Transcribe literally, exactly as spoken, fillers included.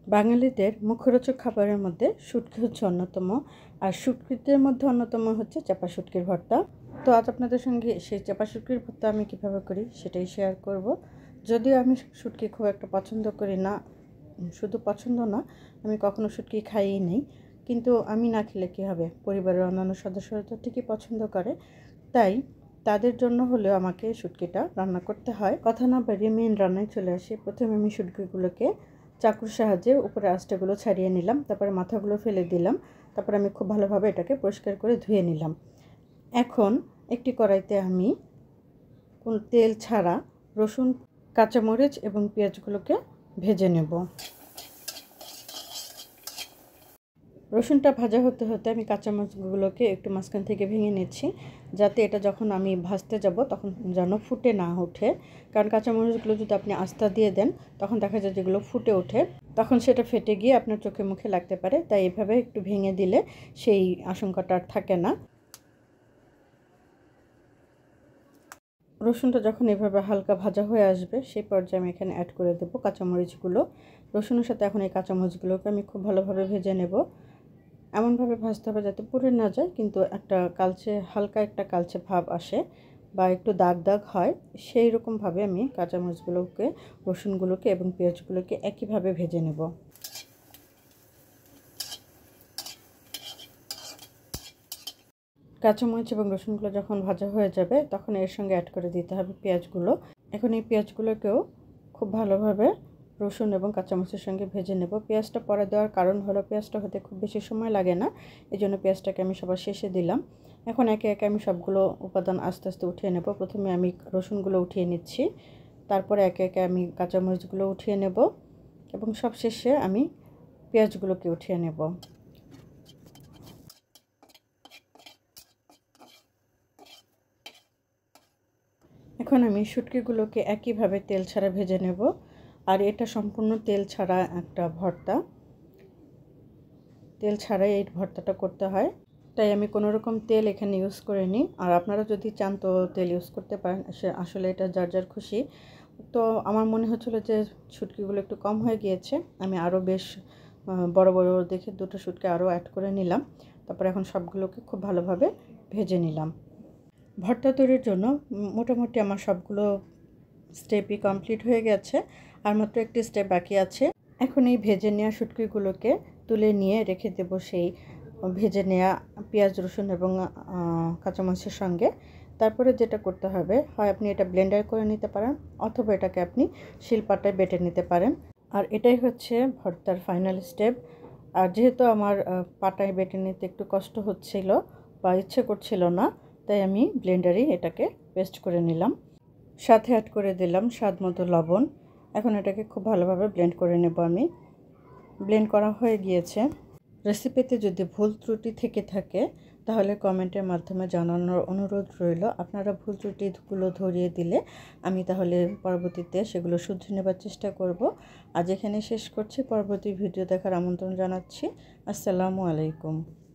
বাঙালিদের মুখরোচক খাবারের মধ্যে শুটকি হচ্ছে অন্যতম। আর শুটকিদের মধ্যে অন্যতম হচ্ছে চাপা শুটকির ভর্তা। তো আজ আপনাদের সঙ্গে সেই চাপা শুটকির ভর্তা আমি কীভাবে করি সেটাই শেয়ার করব। যদিও আমি শুটকি খুব একটা পছন্দ করি না, শুধু পছন্দ না, আমি কখনো শুটকি খাইই নেই। কিন্তু আমি না খেলে কী হবে, পরিবারের অন্যান্য সদস্যরা তো ঠিকই পছন্দ করে, তাই তাদের জন্য হলেও আমাকে শুটকিটা রান্না করতে হয়। কথা না বাড়িয়ে মেন রান্নায় চলে আসি। প্রথমে আমি শুটকিগুলোকে চাকুর সাহায্যে উপরে আঁশটাগুলো ছাড়িয়ে নিলাম, তারপরে মাথাগুলো ফেলে দিলাম, তারপরে আমি খুব ভালোভাবে এটাকে পরিষ্কার করে ধুয়ে নিলাম। এখন একটি কড়াইতে আমি তেল ছাড়া রসুন, কাঁচামরিচ এবং পেঁয়াজগুলোকে ভেজে নেব। রসুনটা ভাজা হতে হতে আমি কাঁচামরিচগুলোকে একটু মাঝখান থেকে ভেঙে নিচ্ছি, যাতে এটা যখন আমি ভাজতে যাব তখন যেন ফুটে না ওঠে। কারণ কাঁচামরিচগুলো যদি আপনি আস্তা দিয়ে দেন তখন দেখা যায় যেগুলো ফুটে ওঠে, তখন সেটা ফেটে গিয়ে আপনার চোখে মুখে লাগতে পারে। তাই এভাবে একটু ভেঙে দিলে সেই আশঙ্কাটা আর থাকে না। রসুনটা যখন এভাবে হালকা ভাজা হয়ে আসবে সেই পর্যায়ে আমি এখানে অ্যাড করে দেবো কাঁচামরিচগুলো। রসুনের সাথে এখন এই কাঁচামরিচগুলোকে আমি খুব ভালোভাবে ভেজে নেব। এমনভাবে ভাজতে হবে যাতে পুড়ে না যায়, কিন্তু একটা কালচে, হালকা একটা কালচে ভাব আসে বা একটু দাগ দাগ হয়, সেই রকমভাবে আমি কাঁচামরিচগুলোকে, রসুনগুলোকে এবং পেঁয়াজগুলোকে একইভাবে ভেজে নেব। কাঁচামরিচ এবং রসুনগুলো যখন ভাজা হয়ে যাবে তখন এর সঙ্গে অ্যাড করে দিতে হবে পেঁয়াজগুলো। এখন এই পেঁয়াজগুলোকেও খুব ভালোভাবে রসুন এবং কাঁচামরিচের সঙ্গে ভেজে নেব। পেঁয়াজটা পরে দেওয়ার কারণ হলো পেঁয়াজটা হতে খুব বেশি সময় লাগে না, এই জন্য পেঁয়াজটাকে আমি সবার শেষে দিলাম। এখন একে একে আমি সবগুলো উপাদান আস্তে আস্তে উঠিয়ে নেব। প্রথমে আমি রসুনগুলো উঠিয়ে নিচ্ছি, তারপরে একে একে আমি কাঁচামরিচগুলো উঠিয়ে নেব এবং সব শেষে আমি পেঁয়াজগুলোকে উঠিয়ে নেব। এখন আমি শুটকিগুলোকে একইভাবে তেল ছাড়া ভেজে নেব। আর এটা সম্পূর্ণ তেল ছাড়া একটা ভর্তা, তেল ছাড়াই এই ভর্তাটা করতে হয়, তাই আমি কোনো রকম তেল এখানে ইউজ করিনি। আর আপনারা যদি চান তো তেল ইউজ করতে পারেন, আসলে এটা যার যার খুশি। তো আমার মনে হচ্ছিলো যে শুটকিগুলো একটু কম হয়ে গিয়েছে, আমি আরও বেশ বড় বড় দেখে দুটো শুটকি আরও অ্যাড করে নিলাম। তারপর এখন সবগুলোকে খুব ভালোভাবে ভেজে নিলাম। ভর্তা তৈরির জন্য মোটামুটি আমার সবগুলো স্টেপই কমপ্লিট হয়ে গেছে, আর মাত্র একটি স্টেপ বাকি আছে। এখন এই ভেজে নেওয়া শুটকিগুলোকে তুলে নিয়ে রেখে দেব সেই ভেজে নেওয়া পেঁয়াজ, রসুন এবং কাঁচামরিচের সঙ্গে। তারপরে যেটা করতে হবে, হয় আপনি এটা ব্লেন্ডার করে নিতে পারেন অথবা এটাকে আপনি শিলপাটায় বেটে নিতে পারেন। আর এটাই হচ্ছে ভর্তার ফাইনাল স্টেপ। আর যেহেতু আমার পাটায় বেটে নিতে একটু কষ্ট হচ্ছিল বা ইচ্ছে করছিল না, তাই আমি ব্লেন্ডারেই এটাকে পেস্ট করে নিলাম। সাথে অ্যাড করে দিলাম স্বাদ মতো লবণ। এখন এটাকে খুব ভালোভাবে ব্লেন্ড করে নেব আমি। ব্লেন্ড করা হয়ে গিয়েছে। রেসিপিতে যদি ভুল ত্রুটি থেকে থাকে তাহলে কমেন্টের মাধ্যমে জানানোর অনুরোধ রইল। আপনারা ভুল ত্রুটিগুলো ধরিয়ে দিলে আমি তাহলে পরবর্তীতে সেগুলো শুধরে নেবার চেষ্টা করব। আজ এখানে শেষ করছি, পরবর্তী ভিডিও দেখার আমন্ত্রণ জানাচ্ছি। আসসালামু আলাইকুম।